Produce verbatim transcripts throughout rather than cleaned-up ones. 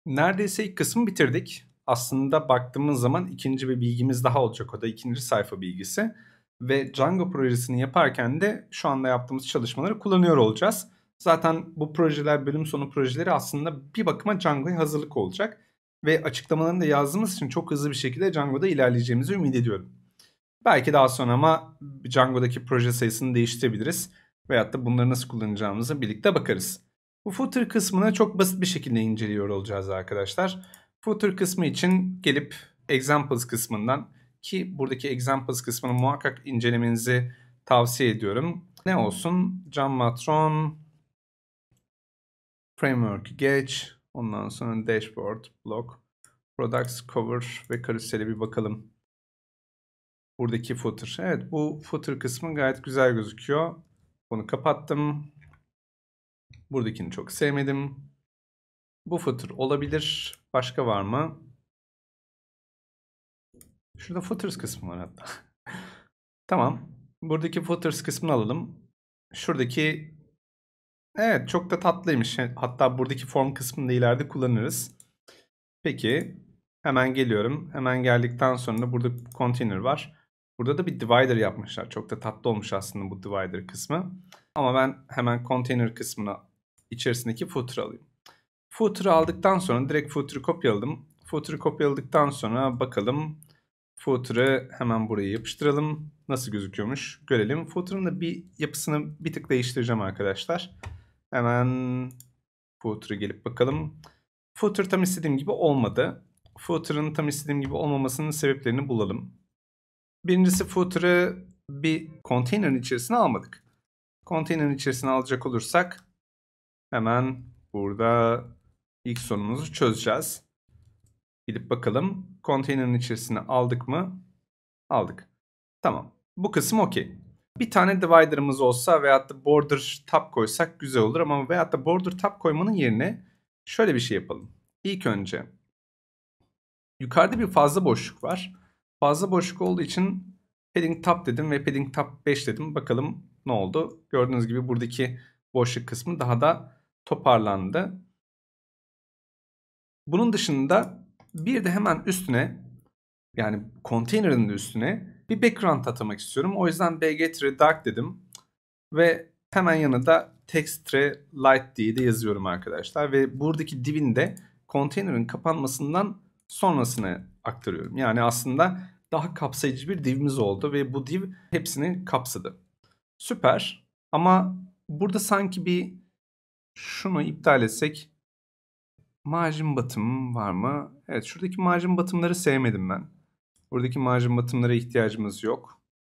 Neredeyse ilk kısmı bitirdik. Aslında baktığımız zaman ikinci bir bilgimiz daha olacak. O da ikinci sayfa bilgisi. Ve Django projesini yaparken de şu anda yaptığımız çalışmaları kullanıyor olacağız. Zaten bu projeler, bölüm sonu projeleri aslında bir bakıma Django'ya hazırlık olacak. Ve açıklamalarını da yazdığımız için çok hızlı bir şekilde Django'da ilerleyeceğimizi ümit ediyorum. Belki daha sonra ama Django'daki proje sayısını değiştirebiliriz. Veyahut da bunları nasıl kullanacağımızı birlikte bakarız. Bu footer kısmını çok basit bir şekilde inceliyor olacağız arkadaşlar. Footer kısmı için gelip examples kısmından, ki buradaki examples kısmını muhakkak incelemenizi tavsiye ediyorum. Ne olsun? Jammatron Framework geç. Ondan sonra Dashboard, Blog, Products, Cover ve karusele bir bakalım. Buradaki footer. Evet, bu footer kısmı gayet güzel gözüküyor. Bunu kapattım. Buradakini çok sevmedim. Bu footer olabilir. Başka var mı? Şurada footers kısmı var hatta. Tamam. Buradaki footers kısmını alalım. Şuradaki, evet, çok da tatlıymış. Hatta buradaki form kısmını da ileride kullanırız. Peki. Hemen geliyorum. Hemen geldikten sonra burada container var. Burada da bir divider yapmışlar. Çok da tatlı olmuş aslında bu divider kısmı. Ama ben hemen container kısmına içerisindeki footer'ı alayım. Footer'ı aldıktan sonra direkt footer'ı kopyaladım. Footer'ı kopyaladıktan sonra bakalım. Footer'ı hemen buraya yapıştıralım. Nasıl gözüküyormuş görelim. Footer'ın da bir yapısını bir tık değiştireceğim arkadaşlar. Hemen footer'ı gelip bakalım. Footer tam istediğim gibi olmadı. Footer'ın tam istediğim gibi olmamasının sebeplerini bulalım. Birincisi, footer'ı bir container'ın içerisine almadık. Container'ın içerisine alacak olursak hemen burada ilk sorunumuzu çözeceğiz. Gidip bakalım container'ın içerisine aldık mı? Aldık. Tamam. Bu kısım okey. Bir tane divider'ımız olsa veyahut da border tab koysak güzel olur ama veyahut da border tab koymanın yerine şöyle bir şey yapalım. İlk önce yukarıda bir fazla boşluk var. Fazla boşluk olduğu için padding tab dedim ve padding tab beş dedim. Bakalım ne oldu? Gördüğünüz gibi buradaki boşluk kısmı daha da toparlandı. Bunun dışında bir de hemen üstüne, yani container'ın da üstüne bir background atamak istiyorum. O yüzden bg dark dedim ve hemen yanında text light diye de yazıyorum arkadaşlar. Ve buradaki divin de container'ın kapanmasından sonrasına aktarıyorum. Yani aslında daha kapsayıcı bir divimiz oldu ve bu div hepsini kapsadı. Süper. Ama burada sanki bir şunu iptal etsek, margin bottom var mı? Evet, şuradaki margin bottom'ları sevmedim ben. Buradaki margin bottom'lara ihtiyacımız yok.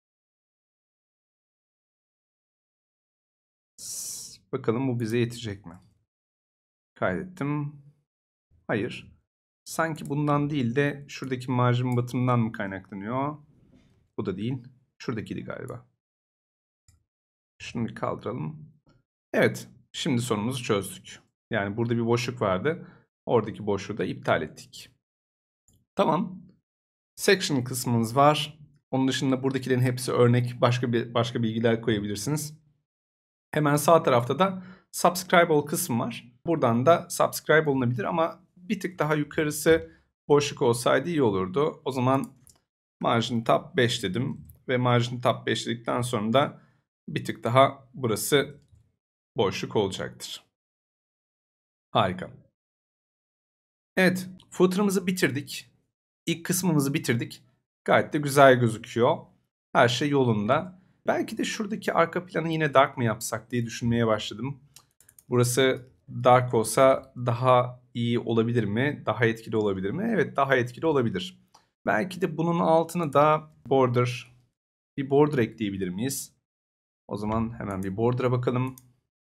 Bakalım bu bize yetecek mi? Kaydettim. Hayır. Sanki bundan değil de şuradaki margin bottom'dan mı kaynaklanıyor? Bu da değil. Şuradakiydi galiba. Şunu bir kaldıralım. Evet. Şimdi sorunumuzu çözdük. Yani burada bir boşluk vardı. Oradaki boşluğu da iptal ettik. Tamam. Section kısmımız var. Onun dışında buradakilerin hepsi örnek. Başka bir başka bilgiler koyabilirsiniz. Hemen sağ tarafta da subscribe all kısmı var. Buradan da subscribe olunabilir ama bir tık daha yukarısı boşluk olsaydı iyi olurdu. O zaman margin tab beş dedim ve margin tab beş dedikten sonra da bir tık daha burası boşluk olacaktır. Harika. Evet, footer'ımızı bitirdik. İlk kısmımızı bitirdik. Gayet de güzel gözüküyor. Her şey yolunda. Belki de şuradaki arka planı yine dark mı yapsak diye düşünmeye başladım. Burası dark olsa daha iyi olabilir mi? Daha etkili olabilir mi? Evet, daha etkili olabilir. Belki de bunun altına da border, bir border ekleyebilir miyiz? O zaman hemen bir border'a bakalım.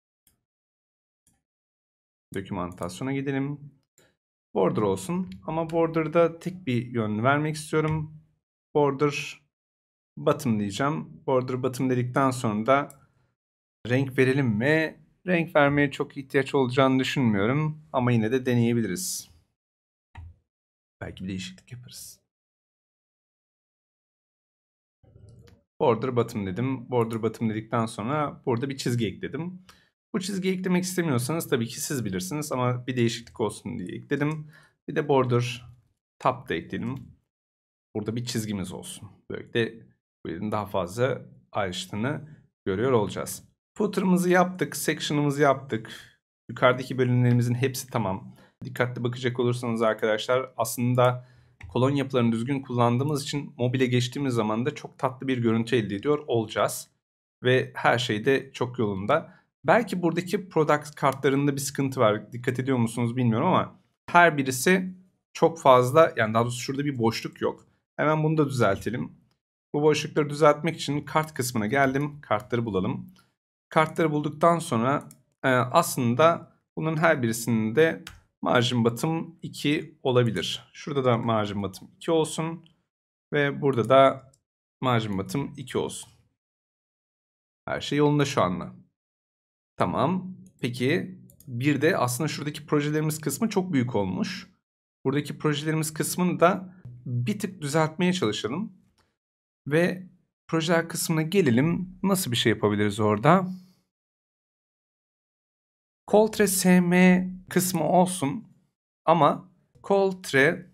Dokümantasyona gidelim. Border olsun ama border'da tek bir yön vermek istiyorum. Border bottom diyeceğim. Border bottom dedikten sonra da renk verelim mi? Renk vermeye çok ihtiyaç olacağını düşünmüyorum ama yine de deneyebiliriz. Belki bir değişiklik yaparız. Border bottom dedim. Border bottom dedikten sonra burada bir çizgi ekledim. Bu çizgiyi eklemek istemiyorsanız tabii ki siz bilirsiniz ama bir değişiklik olsun diye ekledim. Bir de border top da ekledim. Burada bir çizgimiz olsun. Böylelikle bu yerin daha fazla ayrıştığını görüyor olacağız. Footer'ımızı yaptık, section'ımızı yaptık. Yukarıdaki bölümlerimizin hepsi tamam. Dikkatli bakacak olursanız arkadaşlar aslında kolon yapılarını düzgün kullandığımız için mobile geçtiğimiz zaman da çok tatlı bir görüntü elde ediyor olacağız. Ve her şey de çok yolunda. Belki buradaki product kartlarında bir sıkıntı var. Dikkat ediyor musunuz bilmiyorum ama her birisi çok fazla, yani daha doğrusu şurada bir boşluk yok. Hemen bunu da düzeltelim. Bu boşlukları düzeltmek için kart kısmına geldim. Kartları bulalım. Kartları bulduktan sonra e, aslında bunun her birisinin de margin bottom iki olabilir. Şurada da margin bottom iki olsun. Ve burada da margin bottom iki olsun. Her şey yolunda şu anda. Tamam. Peki bir de aslında şuradaki projelerimiz kısmı çok büyük olmuş. Buradaki projelerimiz kısmını da bir tık düzeltmeye çalışalım. Ve projeler kısmına gelelim. Nasıl bir şey yapabiliriz orada? Coltre S M kısmı olsun. Ama Coltre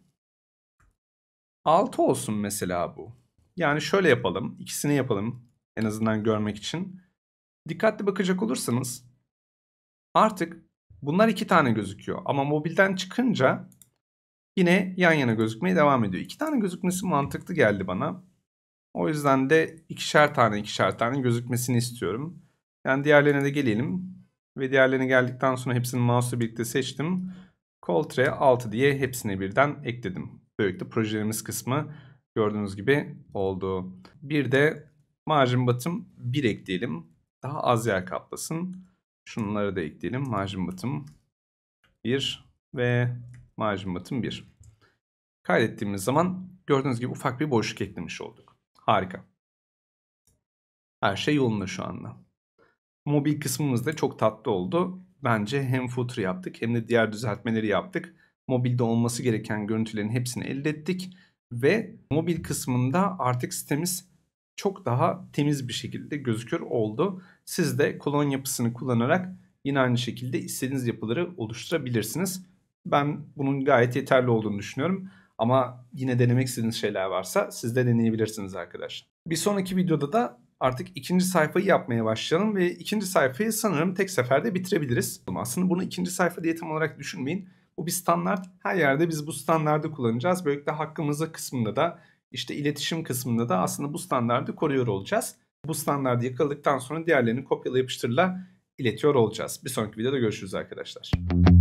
altı olsun mesela bu. Yani şöyle yapalım. İkisini yapalım. En azından görmek için. Dikkatli bakacak olursanız artık bunlar iki tane gözüküyor. Ama mobilden çıkınca yine yan yana gözükmeye devam ediyor. İki tane gözükmesi mantıklı geldi bana. O yüzden de ikişer tane ikişer tane gözükmesini istiyorum. Yani diğerlerine de gelelim. Ve diğerlerine geldikten sonra hepsini mouse'la birlikte seçtim. Coltre altı diye hepsine birden ekledim. Böylelikle projelerimiz kısmı gördüğünüz gibi oldu. Bir de margin bottom bir ekleyelim. Daha az yer kaplasın. Şunları da ekleyelim. Margin bottom bir ve margin bottom bir. Kaydettiğimiz zaman gördüğünüz gibi ufak bir boşluk eklemiş olduk. Harika. Her şey yolunda şu anda. Mobil kısmımız da çok tatlı oldu. Bence hem footer yaptık hem de diğer düzeltmeleri yaptık. Mobilde olması gereken görüntülerin hepsini elde ettik. Ve mobil kısmında artık sitemiz çok daha temiz bir şekilde gözüküyor oldu. Siz de kolon yapısını kullanarak yine aynı şekilde istediğiniz yapıları oluşturabilirsiniz. Ben bunun gayet yeterli olduğunu düşünüyorum. Ama yine denemek istediğiniz şeyler varsa siz de deneyebilirsiniz arkadaşlar. Bir sonraki videoda da artık ikinci sayfayı yapmaya başlayalım ve ikinci sayfayı sanırım tek seferde bitirebiliriz. Aslında bunu ikinci sayfa diye tam olarak düşünmeyin. Bu bir standart. Her yerde biz bu standardı kullanacağız. Böylelikle hakkımızda kısmında da işte iletişim kısmında da aslında bu standardı koruyor olacağız. Bu standardı yakaladıktan sonra diğerlerini kopyala yapıştırla iletiyor olacağız. Bir sonraki videoda görüşürüz arkadaşlar.